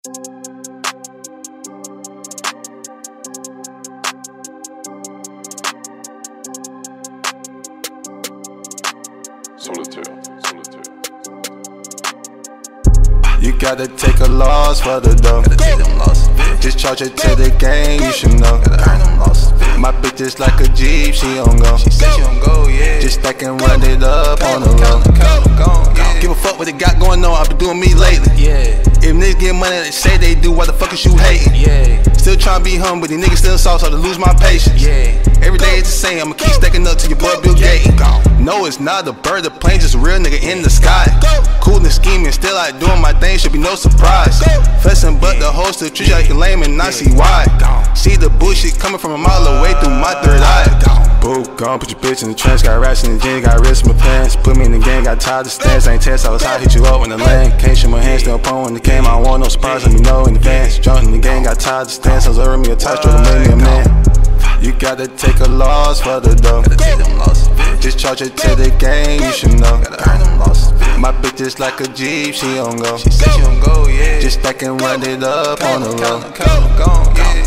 Solitaire. You gotta take a loss for the dough. Just charge it to the game, you should know. My bitch is like a Jeep, she don't go. She said she don't go, yeah. Just stack and run it up on the road. Give a fuck what they got going on, I been doing me lately. Yeah. If niggas get money, they say they do, why the fuck is you hating? Yeah. Still tryna be humble, these niggas still soft, so to lose my patience. Yeah. Every day it's the same, I'ma keep stacking up to your boy Bill Gates. No, it's not a bird, the plane just a real nigga in the sky. Cool and scheming, still out doing my thing, should be no surprise. Flexing, but the host still treat you like you lame and I see why. See the bullshit coming from a mile away through my third eye. Boo, gone, put your bitch in the trench, got rats in the jeans, got wrists in my pants. Put me in the game, got tired of stance, ain't test, I was hot, hit you up in the lane. Can't shoot my hands, still pwn when the game, I don't want no surprise, let me know in advance. Jumped in the game, got tired of stance, I was earning me a touch, trying to make me a man. You gotta take a loss for the dough. Just charge it to the game, you should know. My bitch is like a Jeep, she don't go. She said she don't go, yeah. Just stack and run it up on the road.